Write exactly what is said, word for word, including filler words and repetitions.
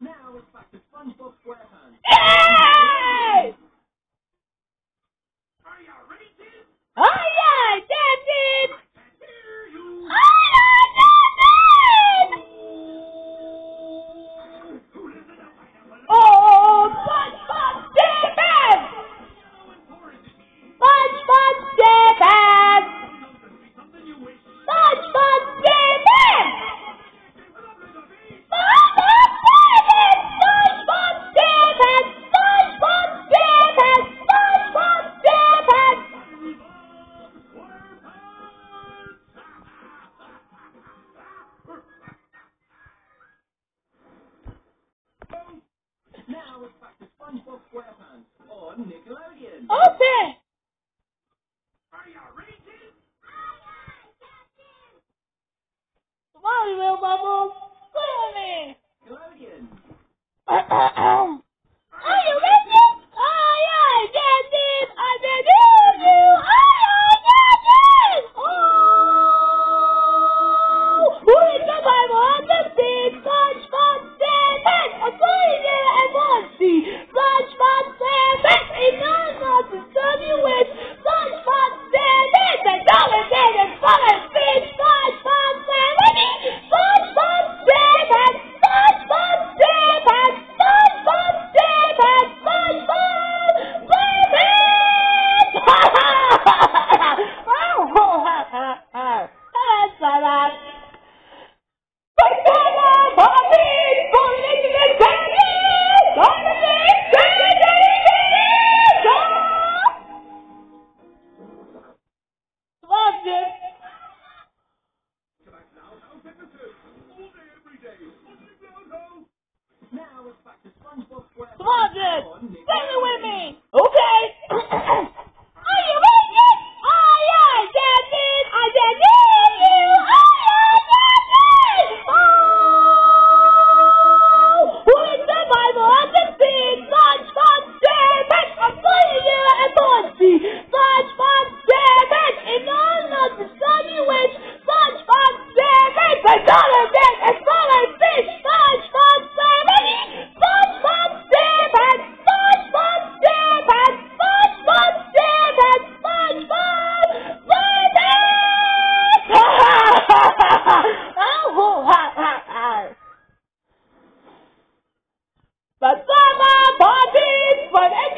Yay! Oh yeah, that's it! Oh yeah, that's it! Oh, SpongeBob SquarePants! SpongeBob SquarePants! SpongeBob SquarePants! SpongeBob SquarePants! SpongeBob SquarePants! SpongeBob SquarePants! SpongeBob SquarePants! Okay. Come on, you little bubbles. Follow me. Are you ready? Oh, yeah, I get it. I can hear you. Oh, I get it. Oh, who is the Bible on the seat? SpongeBob SquarePants. I'm going there at once. See, SpongeBob SquarePants. Ain't no not to serve you with. SpongeBob SquarePants. And dollar dead and dollar fish. SpongeBob SquarePants. SpongeBob SquarePants. SpongeBob SquarePants. SpongeBob SquarePants. SpongeBob SquarePants. That's all right. Come on, Jed. Sing it with me. Okay. Are you ready? Oh, yeah, I got it. I can hear you. Oh, yeah, I got it. Oh, who is the Bible on the seat? SpongeBob SquarePants. I'm putting you at Boise. SpongeBob SquarePants. And all of the sunny wish. SpongeBob SquarePants. I got it. I saw a fish. SpongeBob SquarePants. SpongeBob SquarePants. SpongeBob SquarePants. SpongeBob SquarePants. SpongeBob SquarePants. Oh, ha, ha, ha. But some are parties, but